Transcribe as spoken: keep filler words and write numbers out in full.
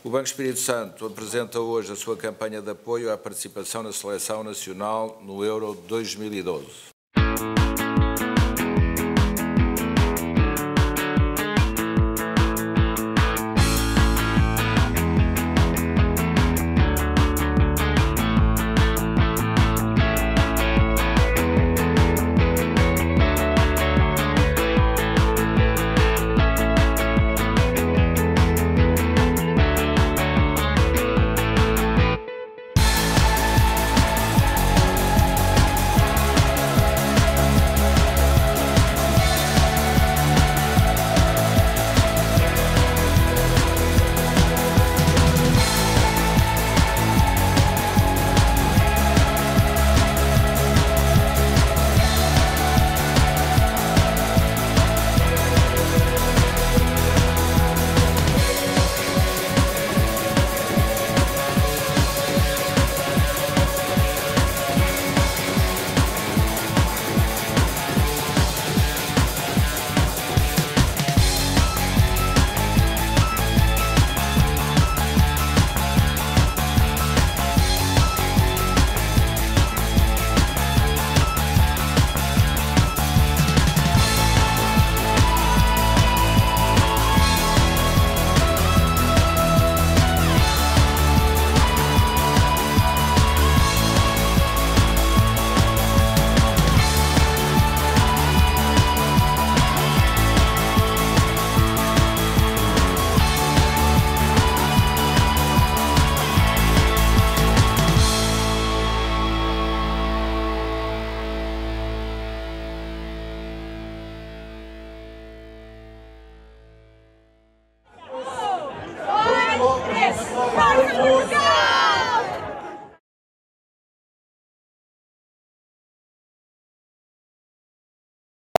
O Banco Espírito Santo apresenta hoje a sua campanha de apoio à participação na Seleção Nacional no Euro dois mil e doze. Yes!